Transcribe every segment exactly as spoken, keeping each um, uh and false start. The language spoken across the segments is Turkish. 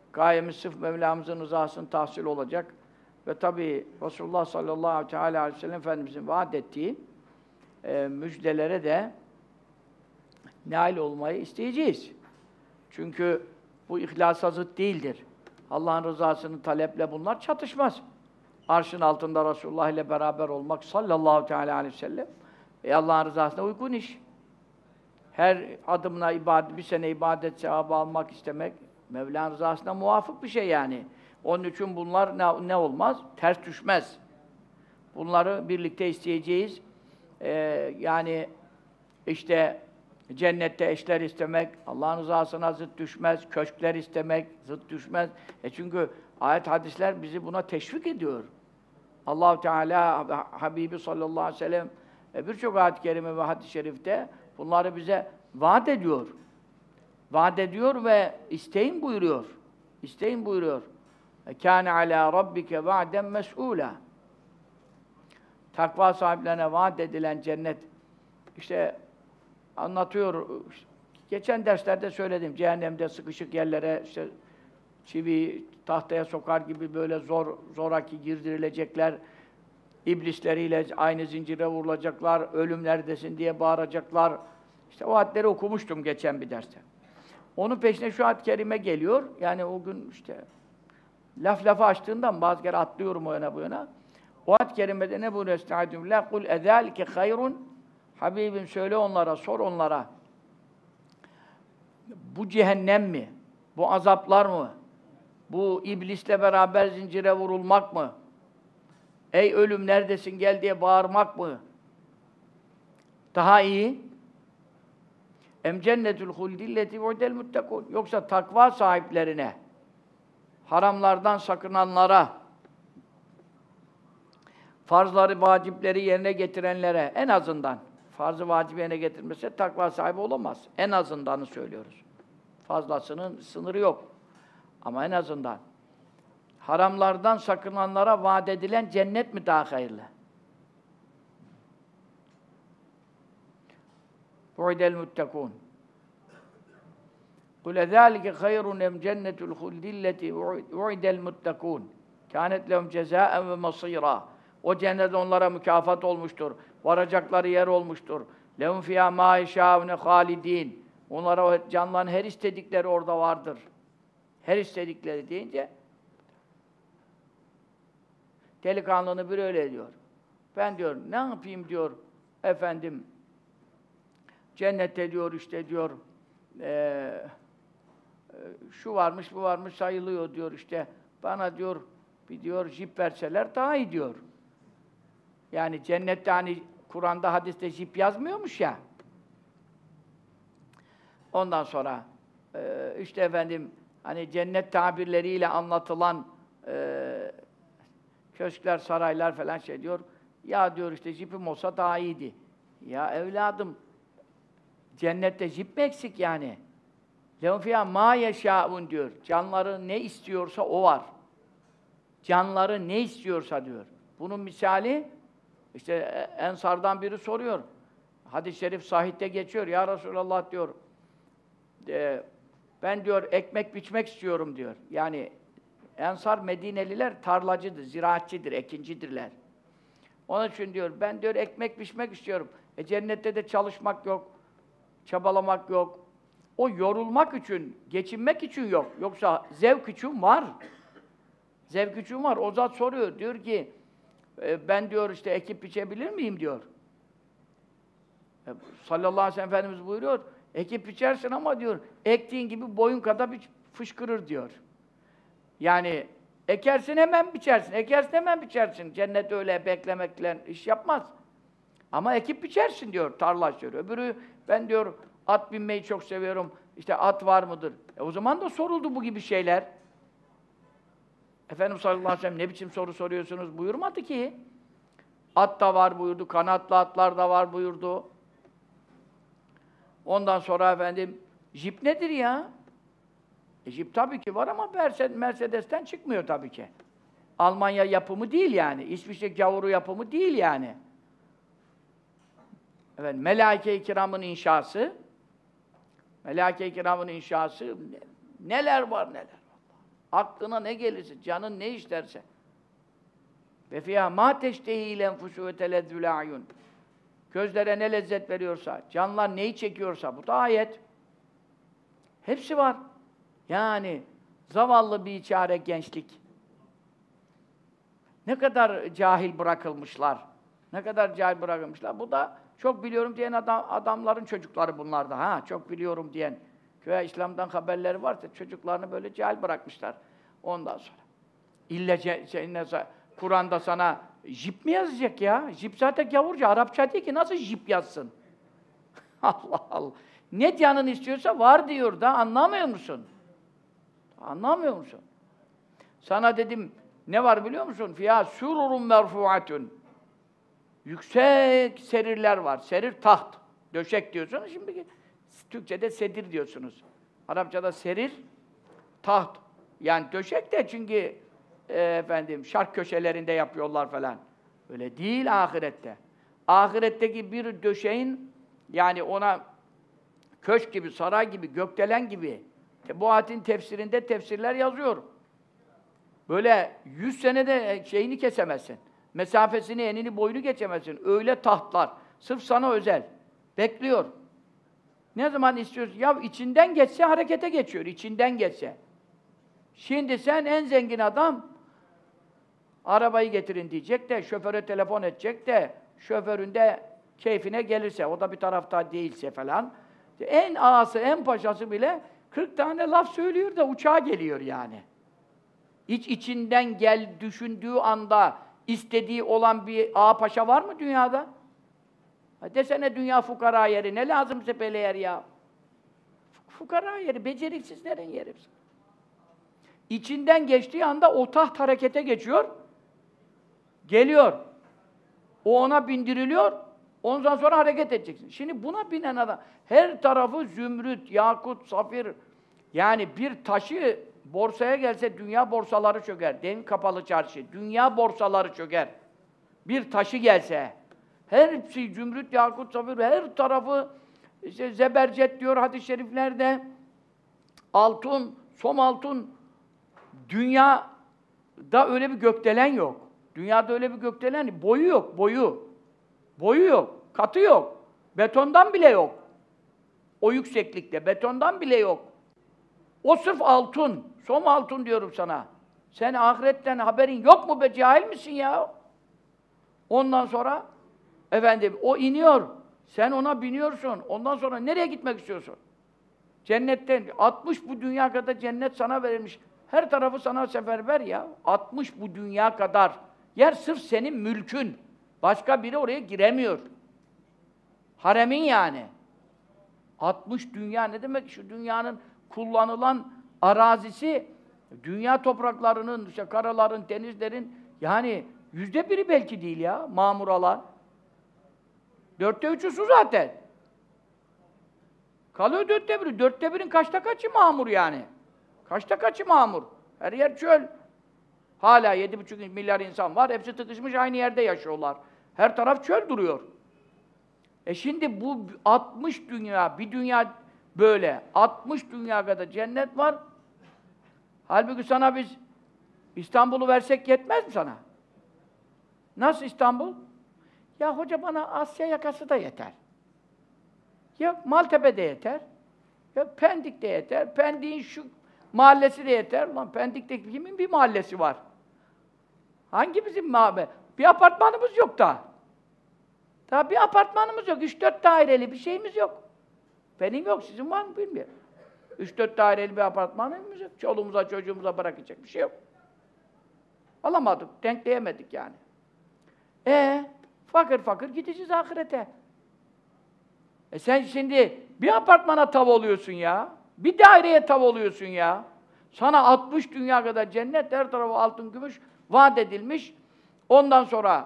Gayemiz sırf Mevlamızın rızasını tahsil olacak. Ve tabii Resulullah sallallahu aleyhi ve sellem Efendimizin vaat ettiği e, müjdelere de nail olmayı isteyeceğiz. Çünkü bu ihlasa zıt değildir. Allah'ın rızasını taleple bunlar çatışmaz. Arşın altında Resulullah ile beraber olmak sallallahu teala aleyhi ve sellem e Allah'ın rızasına uygun iş. Her adımına ibadet, bir sene ibadet sevabı almak istemek Mevla'nın rızasına muvafık bir şey yani. Onun için bunlar ne, ne olmaz? Ters düşmez. Bunları birlikte isteyeceğiz. Ee, yani işte cennette eşler istemek, Allah'ın rızasına zıt düşmez, köşkler istemek zıt düşmez. E çünkü ayet hadisler bizi buna teşvik ediyor. Allah-u Teala Habibi sallallahu aleyhi ve sellem e, birçok ayet-i kerime ve hadis-i şerifte bunları bize vaat ediyor. Vaat ediyor ve isteyin buyuruyor. İsteyin buyuruyor. Kâne alâ rabbike va'den mes'ûlâ. Takva sahiplerine vaat edilen cennet. İşte anlatıyor. Geçen derslerde söyledim. Cehennemde sıkışık yerlere işte çivi tahtaya sokar gibi böyle zor zoraki girdirilecekler. İblisleriyle aynı zincire vurulacaklar. Ölüm neredesin diye bağıracaklar. İşte o ayetleri okumuştum geçen bir derste. Onun peşine şu ayet-i kerime geliyor. Yani o gün işte laf lafa açtığından bazı kere atlıyorum o yana bu yana. O ayet-i kerimede ne buyuruyor? Estaizu billah. Kul ezâlike hayrun. Habibim söyle onlara, sor onlara. Bu cehennem mi? Bu azaplar mı? Bu iblisle beraber zincire vurulmak mı? Ey ölüm neredesin gel diye bağırmak mı? Daha iyi. Em cennetül huldilleti ve'del muttakun. Yoksa takva sahiplerine, haramlardan sakınanlara, farzları, vacipleri yerine getirenlere en azından farzı vacibi yerine getirmese takva sahibi olamaz. En azındanı söylüyoruz. Fazlasının sınırı yok. Ama en azından haramlardan sakınanlara vaat edilen cennet mi daha hayırlı? Ve'del muttakun. Kul ezâlike hayrun em cennetül huldilleti ve'del muttakun. Kânet lehum cezâen ve masîrâ. O cennet onlara mükafat olmuştur. Varacakları yer olmuştur. Lehum fîhâ mâ yeşâune hâlidîn. Onlara o canların her istedikleri orada vardır. Her istedikleri deyince delikanlını bir öyle diyor. Ben diyor, ne yapayım diyor, efendim, cennette diyor işte diyor, ee, şu varmış, bu varmış sayılıyor diyor işte. Bana diyor, bir diyor, jip verseler daha iyi diyor. Yani cennette hani Kur'an'da, hadiste jip yazmıyormuş ya. Ondan sonra e, işte efendim hani cennet tabirleriyle anlatılan e, köşkler, saraylar falan şey diyor. Ya diyor işte jipim olsa daha iyiydi. Ya evladım cennette jip mi eksik yani? Lehum fîhâ mâ yeşâun diyor. Canları ne istiyorsa o var. Canları ne istiyorsa diyor. Bunun misali işte Ensar'dan biri soruyor. Hadis-i şerif sahihte geçiyor. Ya Resulallah diyor. E, ben diyor ekmek biçmek istiyorum diyor. Yani Ensar Medineliler tarlacıdır, ziraatçidir, ekincidirler. Onun için diyor ben diyor ekmek biçmek istiyorum. E cennette de çalışmak yok, çabalamak yok. O yorulmak için, geçinmek için yok. Yoksa zevk için var. Zevk için var. O zat soruyor. Diyor ki e, ben diyor işte ekip biçebilir miyim diyor. E, sallallahu aleyhi ve sellem Efendimiz buyuruyor. Ekip biçersin ama diyor ektiğin gibi boyun kadar bir fışkırır diyor. Yani ekersin hemen biçersin. Ekersin hemen biçersin. Cennet öyle beklemekle iş yapmaz. Ama ekip biçersin diyor. Tarla diyor. Öbürü ben diyor at binmeyi çok seviyorum. İşte at var mıdır? E o zaman da soruldu bu gibi şeyler. Efendimiz sallallahu aleyhi ve sellem ne biçim soru soruyorsunuz buyurmadı ki. At da var buyurdu. Kanatlı atlar da var buyurdu. Ondan sonra efendim jip nedir ya? E, jip tabii ki var ama Mercedes'ten çıkmıyor tabii ki. Almanya yapımı değil yani. İsviçre gavuru yapımı değil yani. Evet, Melaike-i Kiram'ın inşası, Melaike-i Kiram'ın inşası neler var neler. Aklına ne gelirse, canın ne isterse. Ve fiyâ mâ teştehîl enfusû ve telezzül a'yun. Gözlere ne lezzet veriyorsa, canlar neyi çekiyorsa, bu da ayet. Hepsi var. Yani zavallı bir çare gençlik. Ne kadar cahil bırakılmışlar. Ne kadar cahil bırakılmışlar. Bu da çok biliyorum diyen adam, adamların çocukları bunlar da. Ha, çok biliyorum diyen. Köye İslam'dan haberleri varsa çocuklarını böyle cahil bırakmışlar. Ondan sonra. İlle Kur'an'da sana jip mi yazacak ya? Jip zaten gavurca, Arapça değil ki. Nasıl jip yazsın? Allah Allah. Ne canın istiyorsa var diyor da anlamıyor musun? Anlamıyor musun? Sana dedim, ne var biliyor musun? Fiyâ sururun merfuatun. Yüksek serirler var. Serir taht. Döşek diyorsunuz. Şimdi Türkçe'de sedir diyorsunuz. Arapçada serir, taht. Yani döşek de çünkü e, efendim şark köşelerinde yapıyorlar falan. Öyle değil ahirette. Ahiretteki bir döşeğin yani ona köşk gibi, saray gibi, gökdelen gibi bu ayetin tefsirinde tefsirler yazıyor. Böyle yüz senede şeyini kesemezsin. Mesafesini, enini, boyunu geçemezsin. Öyle tahtlar. Sırf sana özel. Bekliyor. Ne zaman istiyorsun? Ya içinden geçse harekete geçiyor. İçinden geçse. Şimdi sen en zengin adam arabayı getirin diyecek de, şoföre telefon edecek de, şoförün de keyfine gelirse, o da bir tarafta değilse falan. En ağası, en paşası bile kırk tane laf söylüyor da uçağa geliyor yani. İç içinden gel düşündüğü anda istediği olan bir ağa paşa var mı dünyada? Ha desene dünya fukara yeri, ne lazımsa böyle yer ya. Fukara yeri, beceriksizlerin yeri. İçinden geçtiği anda o taht harekete geçiyor, geliyor. O ona bindiriliyor, ondan sonra hareket edeceksin. Şimdi buna binen adam, her tarafı zümrüt, yakut, safir, yani bir taşı borsaya gelse dünya borsaları çöker. Demin kapalı çarşı, dünya borsaları çöker. Bir taşı gelse, hepsi zümrüt, yakut, safir, her tarafı işte zebercet diyor hadis-i şeriflerde, altın, som altın. Dünyada öyle bir gökdelen yok. Dünyada öyle bir gökdelen, boyu yok, boyu. Boyu yok, katı yok. Betondan bile yok. O yükseklikte, betondan bile yok. O sırf altın, som altın diyorum sana. Sen ahiretten haberin yok mu be, cahil misin ya? Ondan sonra, efendim, o iniyor. Sen ona biniyorsun. Ondan sonra nereye gitmek istiyorsun? Cennetten, altmış bu dünya kadar cennet sana verilmiş. Her tarafı sana seferber ya. altmış bu dünya kadar. Yer sırf senin mülkün. Başka biri oraya giremiyor. Haremin yani. altmış dünya ne demek? Şu dünyanın kullanılan arazisi, dünya topraklarının, işte karaların, denizlerin, yani yüzde biri belki değil ya, mamur alan. Dörtte üçü su zaten. Kalıyor dörtte biri. Dörtte birin kaçta kaçı mamur yani? Kaçta kaçı mamur? Her yer çöl. Hala yedi buçuk milyar insan var. Hepsi tıkışmış aynı yerde yaşıyorlar. Her taraf çöl duruyor. E şimdi bu altmış dünya, bir dünya böyle. altmış dünya kadar cennet var. Halbuki sana biz İstanbul'u versek yetmez mi sana? Nasıl İstanbul? Ya hoca bana Asya yakası da yeter. Ya Maltepe'de yeter. Ya Pendik'te yeter. Pendik'in şu mahallesi de yeter. Lan Pendik'te kimin bir mahallesi var? Hangi bizim mahalle? Bir apartmanımız yok daha. Daha bir apartmanımız yok. Üç dört daireli bir şeyimiz yok. Benim yok, sizin var mı bilmiyorum. Üç dört daireli bir apartmanımız yok. Çoluğumuza, çocuğumuza bırakacak bir şey yok. Alamadık, denkleyemedik yani. E fakir fakir gideceğiz ahirete. E sen şimdi bir apartmana tav oluyorsun ya. Bir daireye tav oluyorsun ya. Sana altmış dünya kadar cennet, her tarafı altın, gümüş vaat edilmiş. Ondan sonra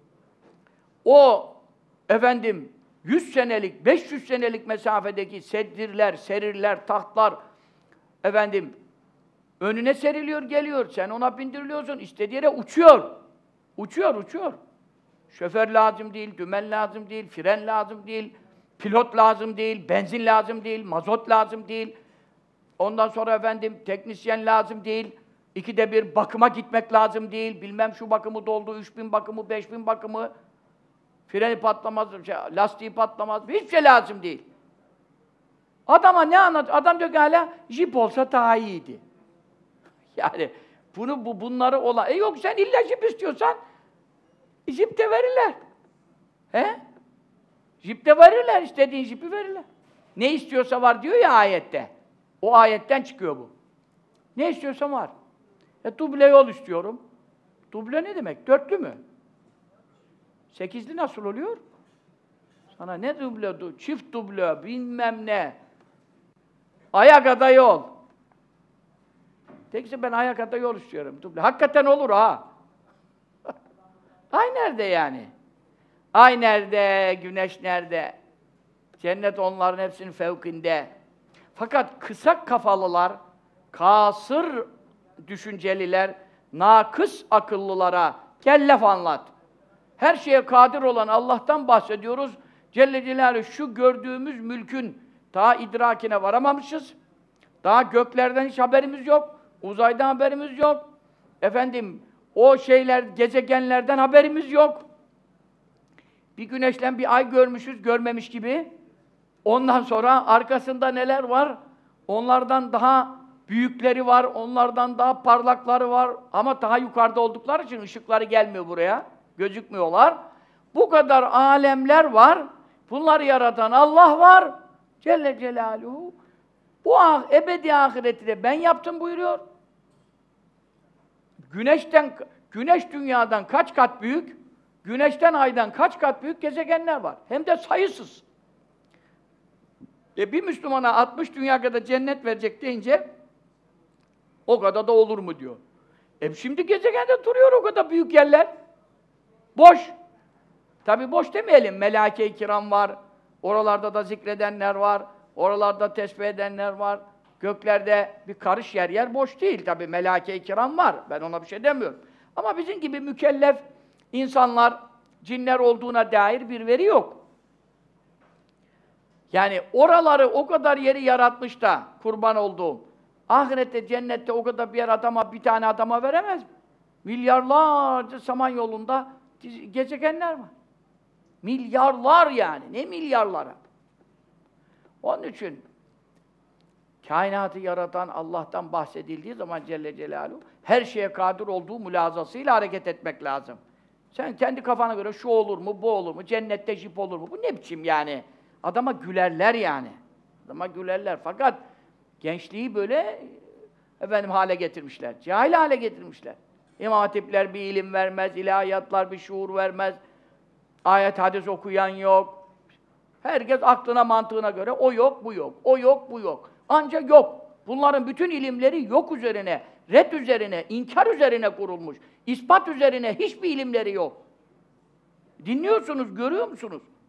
o efendim yüz senelik, beş yüz senelik mesafedeki sedirler, serirler, tahtlar efendim önüne seriliyor, geliyor. Sen ona bindiriliyorsun, istediği yere uçuyor. Uçuyor, uçuyor. Şoför lazım değil, dümen lazım değil, fren lazım değil, pilot lazım değil, benzin lazım değil, mazot lazım değil. Ondan sonra efendim teknisyen lazım değil. İkide bir bakıma gitmek lazım değil. Bilmem şu bakımı doldu, üç bin bakımı, beş bin bakımı. Freni patlamaz, şey, lastiği patlamaz. Hiçbir şey lazım değil. Adama ne anlat? Adam diyor ki hala jip olsa daha iyiydi. Yani bunu bu bunları olan. E yok sen illa jip istiyorsan jip de verirler. He? Jip de verirler, istediğin jipi verirler. Ne istiyorsa var diyor ya ayette. O ayetten çıkıyor bu. Ne istiyorsa var. E duble yol istiyorum. Duble ne demek? Dörtlü mü? Sekizli nasıl oluyor? Sana ne duble, çift duble, bilmem ne. Ayakada yol. Tekse ben ayakada yol istiyorum. Duble. Hakikaten olur ha. Ay nerede yani? Ay nerede? Güneş nerede? Cennet onların hepsinin fevkinde. Fakat kısa kafalılar, kasır düşünceliler, nakıs akıllılara gel laf anlat. Her şeye kadir olan Allah'tan bahsediyoruz. Celle Celaluhu şu gördüğümüz mülkün daha idrakine varamamışız. Daha göklerden hiç haberimiz yok. Uzaydan haberimiz yok. Efendim, o şeyler, gezegenlerden haberimiz yok. Bir güneşten bir ay görmüşüz, görmemiş gibi. Ondan sonra arkasında neler var? Onlardan daha büyükleri var, onlardan daha parlakları var. Ama daha yukarıda oldukları için ışıkları gelmiyor buraya. Gözükmüyorlar. Bu kadar alemler var. Bunları yaratan Allah var. Celle Celaluhu. Bu ah, ebedi ahireti de ben yaptım buyuruyor. Güneşten, güneş dünyadan kaç kat büyük? Güneşten aydan kaç kat büyük gezegenler var. Hem de sayısız. E bir Müslümana altmış dünya kadar cennet verecek deyince o kadar da olur mu diyor. E şimdi gezegende duruyor o kadar büyük yerler. Boş. Tabi boş demeyelim. Melâke-i kiram var. Oralarda da zikredenler var. Oralarda tesbih edenler var. Göklerde bir karış yer yer boş değil tabi. Melâke-i kiram var. Ben ona bir şey demiyorum. Ama bizim gibi mükellef insanlar, cinler olduğuna dair bir veri yok. Yani oraları o kadar yeri yaratmış da kurban olduğum. Ahirette, cennette o kadar bir yer adama, bir tane adama veremez mi? Milyarlarca Samanyolu'nda gezegenler var. Milyarlar yani. Ne milyarlara? Onun için kainatı yaratan Allah'tan bahsedildiği zaman Celle Celaluhu her şeye kadir olduğu mülazasıyla hareket etmek lazım. Sen kendi kafana göre şu olur mu, bu olur mu, cennette jip olur mu? Bu ne biçim yani? Adama gülerler yani. Adama gülerler. Fakat gençliği böyle efendim hale getirmişler. Cahil hale getirmişler. İmam hatipler bir ilim vermez, ilahiyatlar bir şuur vermez. Ayet hadis okuyan yok. Herkes aklına mantığına göre o yok, bu yok. O yok, bu yok. Ancak yok. Bunların bütün ilimleri yok üzerine, red üzerine, inkar üzerine kurulmuş. İspat üzerine hiçbir ilimleri yok. Dinliyorsunuz, görüyor musunuz?